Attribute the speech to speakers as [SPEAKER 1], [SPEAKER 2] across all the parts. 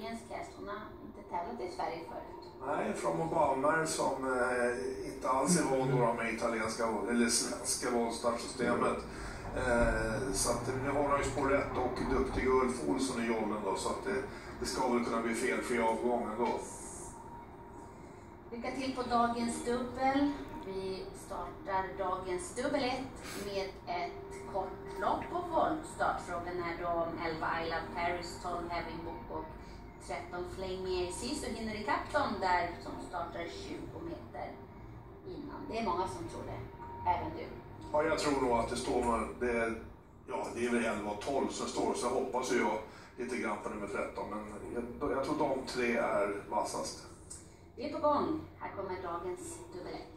[SPEAKER 1] italiensk häst. Hon har inte tävlat i Sverige förut.
[SPEAKER 2] Nej, från Obama som inte alls är van med italienska eller svenska valstartsystemet. Så att nu har han ju spår rätt och duktig Ulf Olsson i jollen då, så att det ska väl kunna bli felfri avgången då.
[SPEAKER 1] Lycka till på dagens dubbel. Vi startar dagens dubbel 1 med ett kort lopp på voltstart. Frågan är då om 11 I Love Paris, 12 Having Book och 13 Flame AC, så hinner ikapp dem där som startar 20 meter innan. Det är många som tror det, även du.
[SPEAKER 2] Ja, jag tror nog att det står, det är väl 11 och 12 som står, så hoppas jag lite grann på nummer 13, men jag tror de tre är vassast.
[SPEAKER 1] Vi är på gång. Här kommer dagens dubbel 1.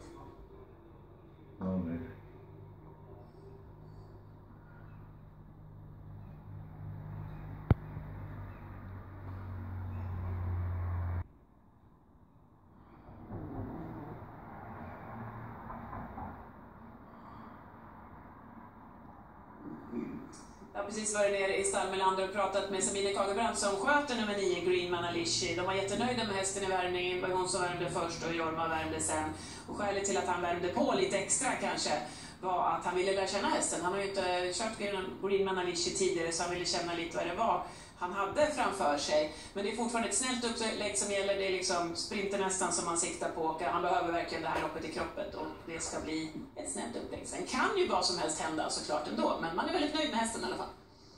[SPEAKER 3] Jag har precis varit nere i stall Melander och pratat med Sabine Kagebrand som sköter nummer 9 Green Manalishi. De var jättenöjda med hästen i värmningen. Det var hon som värmde först och Jorma värmde sen. Och skälet till att han värmde på lite extra kanske var att han ville lära känna hästen. Han har ju inte kört Green Manalishi tidigare, så han ville känna lite vad det var han hade framför sig. Men det är fortfarande ett snällt upplägg som gäller. Det är liksom sprinter nästan som man siktar på. Han behöver verkligen det här loppet i kroppen och det ska bli ett snällt upplägg. Sen kan ju vad som helst hända såklart ändå, men man är väldigt nöjd med hästen i alla fall.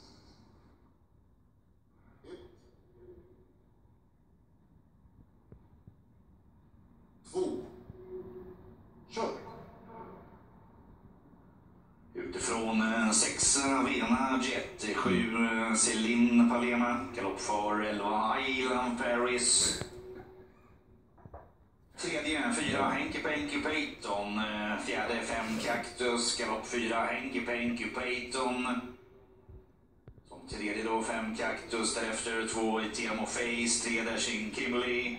[SPEAKER 4] Kör! Utifrån 6 Avena Jet, 7 Celine Palema, galopp för 11 Island Paris. Tredje 4 Henke Penky Peyton, fjärde 5 Cactus, galopp 4 Henke Penky Peyton. Som tredje då 5 Cactus, därefter 2 Tiamo Face, 3 Dashing Kimberly.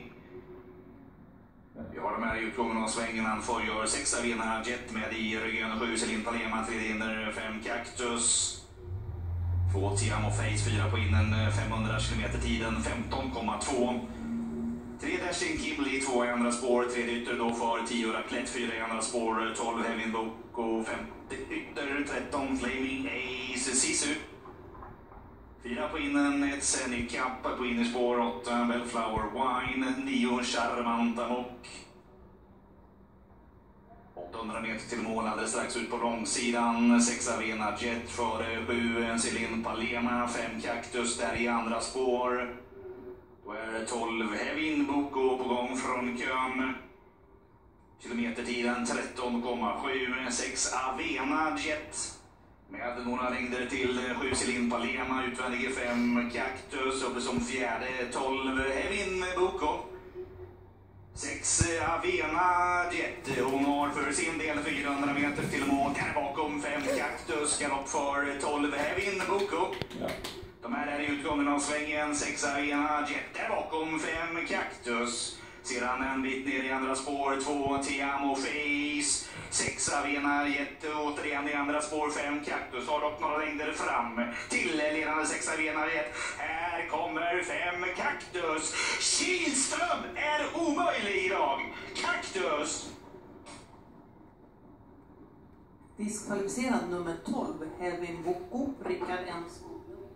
[SPEAKER 4] Vi har de här utgången av svängen. Han får gör 6 Avena Jet med i ryggen, 7 Celine Palema, 3 inner, 5 Cactus. 2 Tiamo Face, 4 på innen, 500 km tiden, 15,2. 3 Dashing Kimberly, 2 i andra spår, 3 ytter då för 10 Raclette, 4 i andra spår, 12 Heavy Book och 50 ytter, 13 Flaming Ace Sisu. 4 på innen, 1 Scenic Cup på innerspår, 8 Bellflower Wine, 9 Charmanta Mock. 800 meter till mål, alldeles strax ut på långsidan, 6 Avena Jet före 7 Celine Palema, 5 Cactus där i andra spår. Då är 12 Hevin Boko på gång från kön. Kilometertiden 13,7, 6 Avena Jet. Med några längder till 7 Celine Palema, utvändige 5 Cactus, uppe som fjärde 12 Hevin Boko. 6 Avena Jet, hon har för sin del 400 meter till mål. Där bakom 5 Cactus, galopp för 12 Hevin Boko. De här är i utgången av svängen, 6 Avena Jet, där bakom 5 Cactus. Sedan en bit ner i andra spår, 2 Tiamo Face. 6 Avena Jet, återigen i andra spår, 5 Cactus. Har dock några längder fram till ledande 6 Avena Jet. Här kommer 5 Cactus. Kihlström är omöjlig idag. Cactus.
[SPEAKER 5] Diskvalificerad nummer 12, Helvin Boko, Rickard Enskog.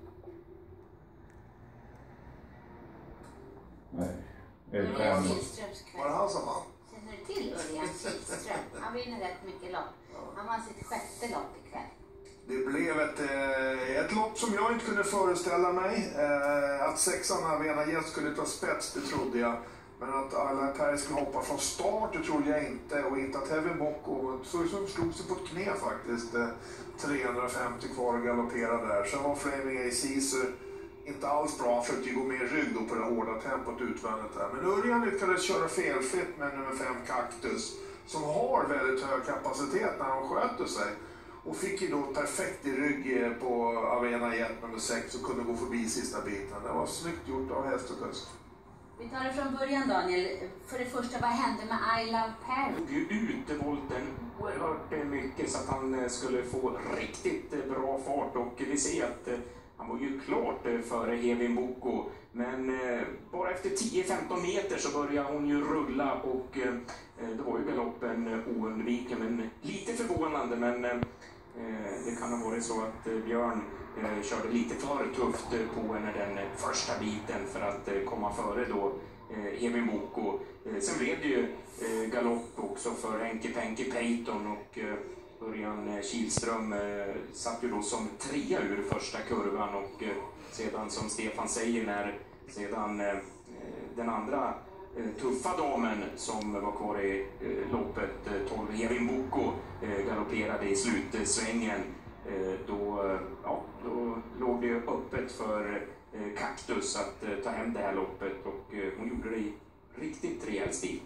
[SPEAKER 1] Nej.
[SPEAKER 2] Var det han som vann?
[SPEAKER 1] Känner du till Örjan Kihlström? Han vinner rätt mycket lopp. Han vann sitt 6:e lopp ikväll.
[SPEAKER 2] Det blev ett lopp som jag inte kunde föreställa mig. Att 6:an Avena Jet skulle ta spets, det trodde jag. Men att Island Paris skulle hoppa från start, det trodde jag inte. Och inte att Heavy Boko så slog sig på ett knä faktiskt. 350 kvar och galopperade där. Sen var Flaming Ace inte alls bra. Han försökte gå med rygg då på det hårda tempot utvändigt där. Men Örjan lyckades köra felfritt med nummer 5 Cactus. Som har väldigt hög kapacitet när han sköter sig. Och fick ju då perfekt i rygg på Avena Jet nummer 6 och kunde gå förbi sista biten. Det var snyggt gjort av häst och kusk.
[SPEAKER 1] Vi tar det från början, Daniel. För det första, vad hände med I Love Paris?
[SPEAKER 6] Han tog ju ut volten oerhört mycket så att han skulle få riktigt bra fart. Och vi ser att han var ju klart före Hevin Boko. Men bara efter 10-15 meter så började hon ju rulla och det var ju galoppen oundviklig, men lite förvånande, men det kan ha varit så att Björn körde lite för tufft på henne den första biten för att komma före då Evin Boko. Sen blev det ju galopp också för Henke Penke Peyton och Örjan Kihlström satt ju då som 3 ur första kurvan och sedan som Stefan säger när sedan den andra tuffa damen som var kvar i loppet 12 Evin Boko galopperade i slutsvängen då låg det öppet för Kaktus att ta hem det här loppet och hon gjorde det i riktigt rejäl stil.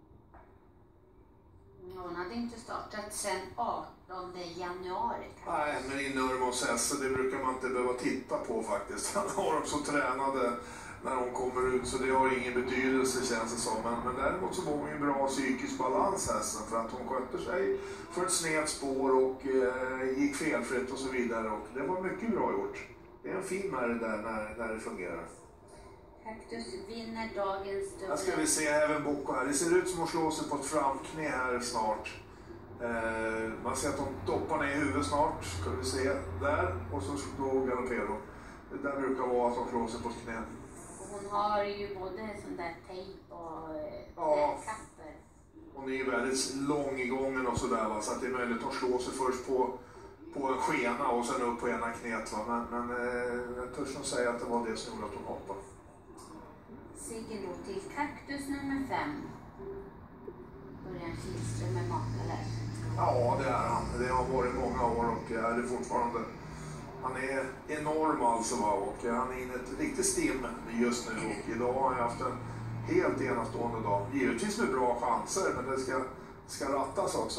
[SPEAKER 1] Hon hade inte startat sedan 18 januari.
[SPEAKER 2] Nej, men i Nurmos häst, det brukar man inte behöva titta på faktiskt. Han har dem så tränade när hon kommer ut så det har ingen betydelse känns det som. Men däremot så var hon ju bra psykisk balans hästen för att hon skötte sig för ett snett spår och gick felfritt och så vidare. Och det var mycket bra gjort. Det är en fin med det där när det fungerar.
[SPEAKER 1] Kaktus vinner dagens dubbel.
[SPEAKER 2] Här ska vi se även Boko här. Det ser ut som att slå sig på ett framknä här snart. Man ser att de doppar ner i huvudet snart. Ska vi se där. Och så då galopperar de. Det där brukar vara att de slår sig på ett knä.
[SPEAKER 1] Hon har ju både sån där tejp och knäkapper.
[SPEAKER 2] Hon är ju väldigt lång i gången och sådär va. Så att det är möjligt att slå sig först på en skena och sen upp på ena knät va. Men jag törs nog säga att det var det som gjorde att hon hoppade.
[SPEAKER 1] Seger då till Kaktus nummer 5. Örjan Kihlström med Makalär.
[SPEAKER 2] Ja, det är han. Det har varit många år och är det fortfarande. Han är enorm alltså va? Och han är inne i ett riktigt stim just nu och idag har han haft en helt enastående dag. Givetvis med bra chanser men det ska rattas också.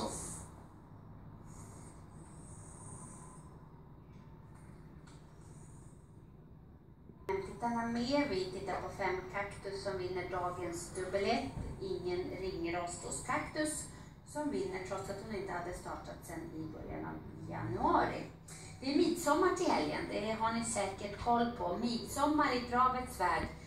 [SPEAKER 1] Tittarna med, vi tittar på 5 Kaktus som vinner dagens dubbel 1. Ingen ringrostos Kaktus som vinner trots att hon inte hade startat sedan i början av januari. Det är midsommar till helgen, det har ni säkert koll på. Midsommar i travets värld